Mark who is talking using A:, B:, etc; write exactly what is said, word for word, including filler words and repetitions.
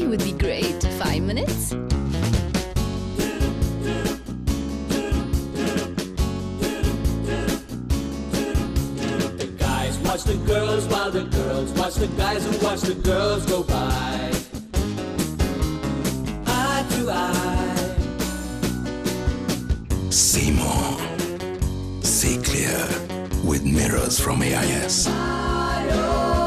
A: coffee would be great. Five minutes?
B: Watch the girls while the girls watch the guys who watch the girls go by. Eye to eye.
C: See more. See clear with mirrors from A I S.
B: I